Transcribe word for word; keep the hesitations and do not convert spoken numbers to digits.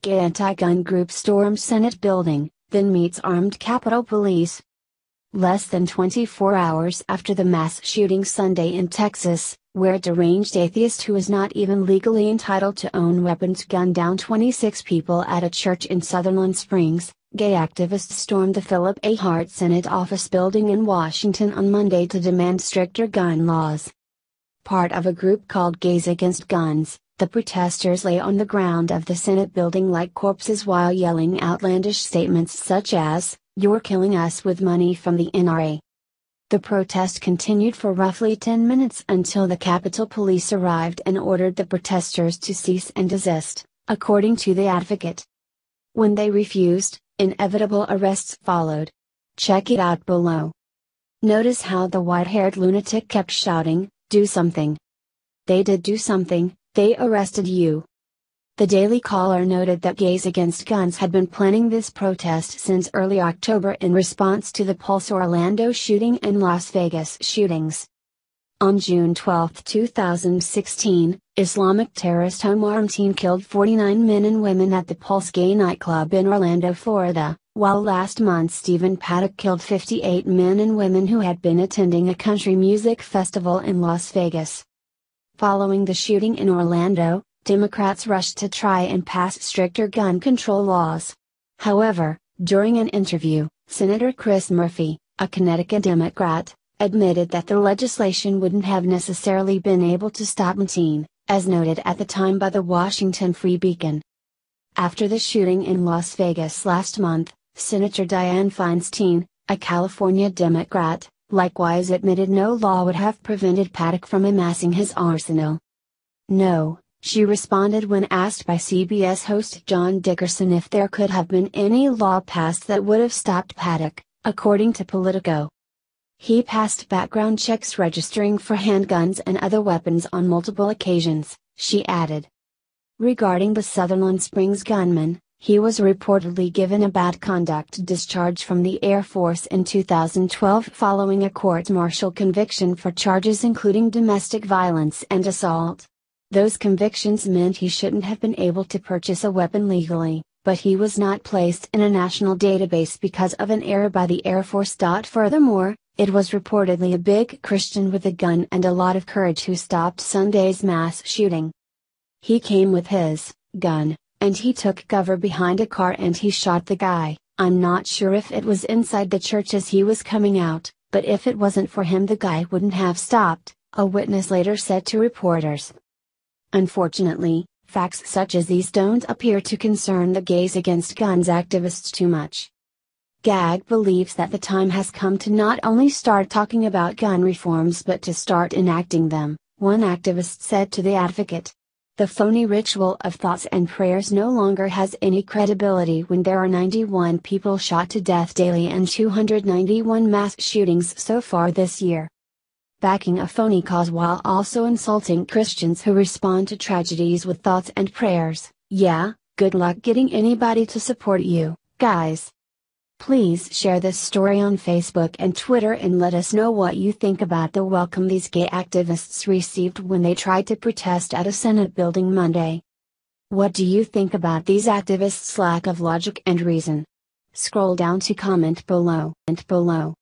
Gay anti-gun group storms Senate building, then meets armed Capitol Police. Less than twenty-four hours after the mass shooting Sunday in Texas, where a deranged atheist who is not even legally entitled to own weapons gunned down twenty-six people at a church in Sutherland Springs, gay activists stormed the Philip A. Hart Senate office building in Washington on Monday to demand stricter gun laws. Part of a group called Gays Against Guns, the protesters lay on the ground of the Senate building like corpses while yelling outlandish statements such as, "You're killing us with money from the N R A." The protest continued for roughly ten minutes until the Capitol Police arrived and ordered the protesters to cease and desist, according to the Advocate. When they refused, inevitable arrests followed. Check it out below. Notice how the white-haired lunatic kept shouting, "Do something." They did do something, they arrested you. The Daily Caller noted that Gays Against Guns had been planning this protest since early October in response to the Pulse Orlando shooting and Las Vegas shootings. On June twelfth two thousand sixteen, Islamic terrorist Omar Mateen killed forty-nine men and women at the Pulse gay nightclub in Orlando, Florida, while last month Stephen Paddock killed fifty-eight men and women who had been attending a country music festival in Las Vegas. Following the shooting in Orlando, Democrats rushed to try and pass stricter gun control laws. However, during an interview, Senator Chris Murphy, a Connecticut Democrat, admitted that the legislation wouldn't have necessarily been able to stop Mateen, as noted at the time by the Washington Free Beacon. After the shooting in Las Vegas last month, Senator Dianne Feinstein, a California Democrat, likewise admitted no law would have prevented Paddock from amassing his arsenal. No, she responded when asked by C B S host John Dickerson if there could have been any law passed that would have stopped Paddock, according to Politico. He passed background checks registering for handguns and other weapons on multiple occasions, she added. Regarding the Sutherland Springs gunman, he was reportedly given a bad conduct discharge from the Air Force in two thousand twelve following a court-martial conviction for charges including domestic violence and assault. Those convictions meant he shouldn't have been able to purchase a weapon legally, but he was not placed in a national database because of an error by the Air Force. Furthermore, it was reportedly a big Christian with a gun and a lot of courage who stopped Sunday's mass shooting. He came with his gun, and he took cover behind a car and he shot the guy. I'm not sure if it was inside the church as he was coming out, but if it wasn't for him the guy wouldn't have stopped, a witness later said to reporters. Unfortunately, facts such as these don't appear to concern the Gays Against Guns activists too much. G A G believes that the time has come to not only start talking about gun reforms but to start enacting them, one activist said to The Advocate. The phony ritual of thoughts and prayers no longer has any credibility when there are ninety-one people shot to death daily and two hundred ninety-one mass shootings so far this year. Backing a phony cause while also insulting Christians who respond to tragedies with thoughts and prayers, yeah, good luck getting anybody to support you, guys. Please share this story on Facebook and Twitter and let us know what you think about the welcome these gay activists received when they tried to protest at a Senate building Monday. What do you think about these activists' lack of logic and reason? Scroll down to comment below and below.